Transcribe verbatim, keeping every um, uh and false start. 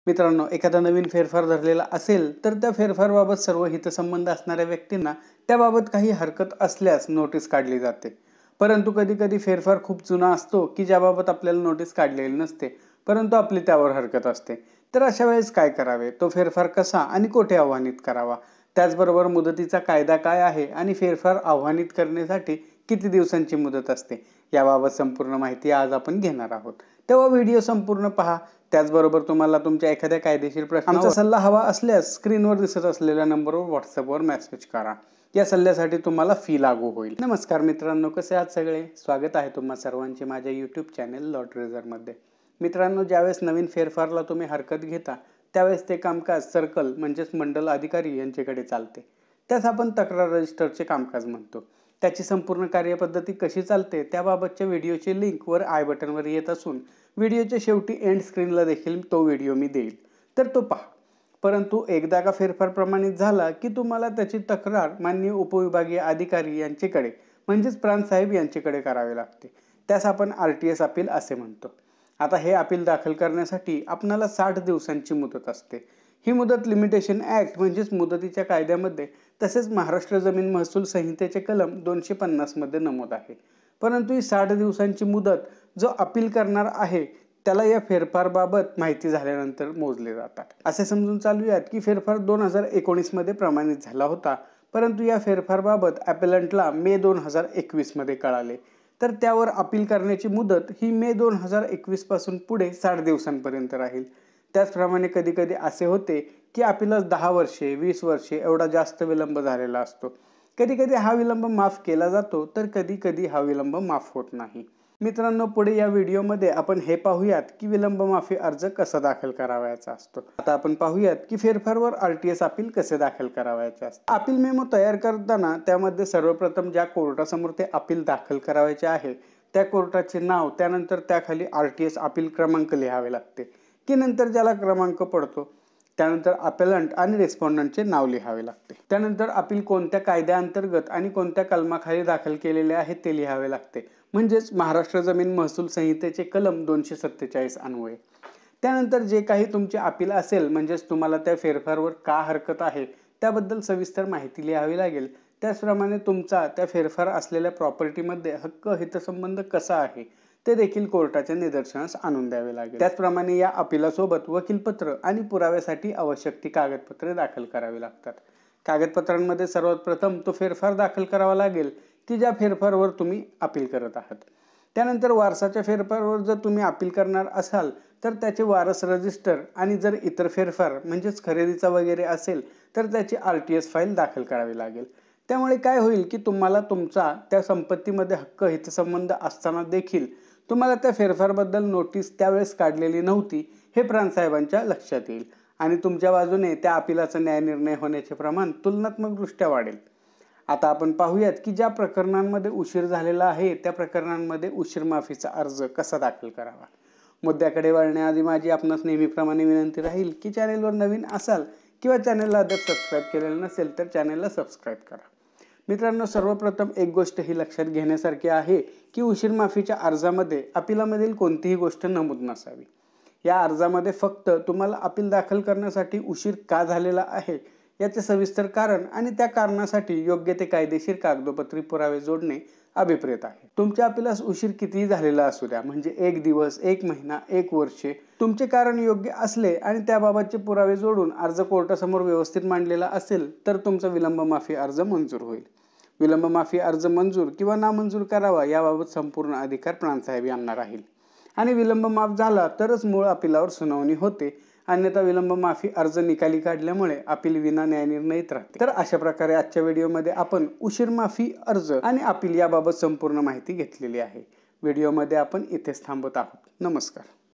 मित्रांनो, एखादा नवीन फेरफार धरलेला असेल तर त्या फेरफारबाबत सर्व हितसंबंध असणाऱ्या व्यक्तींना त्याबाबत काही हरकत असल्यास नोटीस काढली जाते. परंतु कधी कधी फेरफार खूप जुना असतो की ज्याबाबत आपल्याला नोटीस काढलेली नसते, परंतु आपली त्यावर हरकत असते. तर अशा वेळेस काय करावे, तो फेरफार कसा आणि कोठे आव्हानित करावा, त्याचबरोबर मुदतीचा कायदा काय आहे आणि फेरफार आव्हानित करण्यासाठी किती दिवसांची मुदत असते, याबाबत संपूर्ण माहिती आज आपण घेणार आहोत. तेव्हा व्हिडिओ संपूर्ण पहा. त्याचबरोबर तुम्हाला तुमच्या एखाद्या कायदेशीर प्रश्नावर आमचा सल्ला हवा असल्यास स्क्रीनवर दिसत असलेल्या नंबरवर व्हॉट्सअपवर मेसेज करा. या सल्ल्यासाठी तुम्हाला फी लागू होईल. नमस्कार मित्रांनो, कसे आहात सगळे? स्वागत आहे तुम्हा सर्वांचे माझ्या यूट्यूब चॅनल लॉ ट्रेझरमध्ये. मित्रांनो, ज्यावेळेस नवीन फेरफारला तुम्ही हरकत घेता त्यावेळेस ते कामकाज सर्कल म्हणजेच मंडल अधिकारी यांच्याकडे चालते. त्यास आपण तक्रार रजिस्टरचे कामकाज म्हणतो. त्याची संपूर्ण कार्यपद्धती कशी चालते त्याबाबतच्या व्हिडिओची लिंक वर आय बटनवर येत असून व्हिडिओच्या शेवटी एंड स्क्रीनला देखील तो व्हिडिओ मी देईल, तर तो पहा. परंतु एकदा का फेरफार प्रमाणित झाला की तुम्हाला त्याची तक्रार माननीय उपविभागीय अधिकारी यांच्याकडे म्हणजेच प्रांत साहेब यांच्याकडे करावी लागते. त्यास आपण आर टी एस अपील असे म्हणतो. आता हे अपील दाखल करण्यासाठी आपणाला साठ दिवसांची मुदत असते. ही मुदत लिमिटेशन ऍक्ट म्हणजेच मुदतीच्या कायद्यामध्ये तसेच महाराष्ट्र जमीन महसूल संहितेचे कलम दोनशे पन्नास मध्ये नमूद आहे. परंतु ही साठ दिवसांची मुदत जो अपील करणार आहे त्याला या फेरफारबाबत माहिती झाल्यानंतर मोजले जातात. असे समजून चालूयात की फेरफार दोन हजार एकोणीस मध्ये प्रमाणित झाला होता, परंतु या फेरफारबाबत ॲपेलंटला मे दोन हजार एकवीस मध्ये कळाले. तर त्यावर अपील करण्याची मुदत ही मे दोन हजार एकवीस पासून पुढे साठ दिवसांपर्यंत राहील. त्याचप्रमाणे कधी कधी असे होते की अपीलास दहा वर्षे वीस वर्षे एवढा जास्त विलंब झालेला असतो. कधी कधी हा विलंब माफ केला जातो तर कधी कधी हा विलंब माफ होत नाही. मित्रांनो, पुढे या व्हिडिओमध्ये आपण हे पाहूयात की विलंब माफी अर्ज कसा दाखल करावयाचा असतो. आता आपण पाहूयात की फेरफारवर आर टी एस अपील कसे दाखल करावयाचे असते. अपील मेमो तयार करताना त्यामध्ये सर्वप्रथम ज्या कोर्टासमोर ते अपील दाखल करावयाचे आहे त्या कोर्टाचे नाव, त्यानंतर त्याखाली आर टी एस अपील क्रमांक लिहावे लागते, की नंतर ज्याला क्रमांक पडतो त्यानंतर अपेलंट आणि रेस्पॉन्डंटचे नाव लिहावे लागते. त्यानंतर अपील कोणत्या कायद्याअंतर्गत आणि कोणत्या कलमाखाली दाखल केलेले आहे ते लिहावे लागते, म्हणजेच महाराष्ट्र जमीन महसूल संहितेचे कलम दोनशे सत्तेचाळीस अन्वये. त्यानंतर जे काही तुमचे अपील असेल म्हणजेच तुम्हाला त्या फेरफारवर का हरकत आहे त्याबद्दल सविस्तर माहिती लिहावी लागेल. त्याचप्रमाणे तुमचा त्या फेरफार असलेल्या प्रॉपर्टीमध्ये हक्क हितसंबंध कसा आहे ते देखील कोर्टाच्या निदर्शनास आणून द्यावे लागेल. त्याचप्रमाणे या अपिलासोबत वकीलपत्र आणि पुराव्यासाठी आवश्यक ती कागदपत्रे दाखल करावी लागतात. कागदपत्रांमध्ये सर्वात प्रथम तो फेरफार दाखल करावा लागेल की ज्या फेरफारवर तुम्ही अपील करत आहात. त्यानंतर वारसाच्या फेरफारवर जर तुम्ही अपील करणार असाल तर त्याचे वारस रजिस्टर, आणि जर इतर फेरफार म्हणजेच खरेदीचा वगैरे असेल तर त्याची आर टी एस फाईल दाखल करावी लागेल. त्यामुळे काय होईल की तुम्हाला तुमचा त्या संपत्तीमध्ये हक्क हितसंबंध असताना देखील तुम्हाला त्या फेरफारबद्दल नोटीस त्यावेळेस काढलेली नव्हती हे प्रांत साहेबांच्या लक्षात येईल आणि तुमच्या बाजूने त्या अपिलाचा न्यायनिर्णय होण्याचे प्रमाण तुलनात्मक दृष्ट्या वाढेल. आता आपण पाहूयात की ज्या प्रकरणांमध्ये उशीर झालेला आहे त्या प्रकरणांमध्ये उशीर माफीचा अर्ज कसा दाखल करावा. मुद्द्याकडे वळण्याआधी माझी आपणास नेहमीप्रमाणे विनंती राहील की चॅनेलवर नवीन असाल किंवा चॅनेलला अद्याप सबस्क्राईब केलेलं नसेल तर चॅनेलला सबस्क्राईब करा. मित्रांनो, सर्वप्रथम एक गोष्ट ही लक्षात घेण्यासारखी आहे की उशीर माफीच्या अर्जामध्ये अपिलामधील कोणतीही गोष्ट नमूद नसावी. या अर्जामध्ये फक्त तुम्हाला अपील दाखल करण्यासाठी उशीर का झालेला आहे याचे सविस्तर कारण आणि त्या कारणासाठी योग्य ते कायदेशीर कागदोपत्री पुरावे जोडणे अभिप्रेत आहे. तुमच्या अपिलास उशीर कितीही झालेला असू द्या, म्हणजे एक दिवस, एक महिना, एक वर्षे, तुमचे कारण योग्य असले आणि त्याबाबतचे पुरावे जोडून अर्ज कोर्टासमोर व्यवस्थित मांडलेला असेल तर तुमचा विलंब माफी अर्ज मंजूर होईल. विलंब माफी अर्ज मंजूर किंवा नामंजूर करावा याबाबत संपूर्ण अधिकार प्रांत साहेब यांना राहील आणि विलंब माफ झाला तरच मूळ अपिलावर सुनावणी होते, अन्यथा विलंब माफी अर्ज निकाली काढल्यामुळे अपील विना न्यायनिर्णयित राहते. तर अशा प्रकारे आजच्या व्हिडिओमध्ये आपण उशीर माफी अर्ज आणि अपील याबाबत संपूर्ण माहिती घेतलेली आहे. व्हिडिओमध्ये आपण इथेच थांबत आहोत. नमस्कार.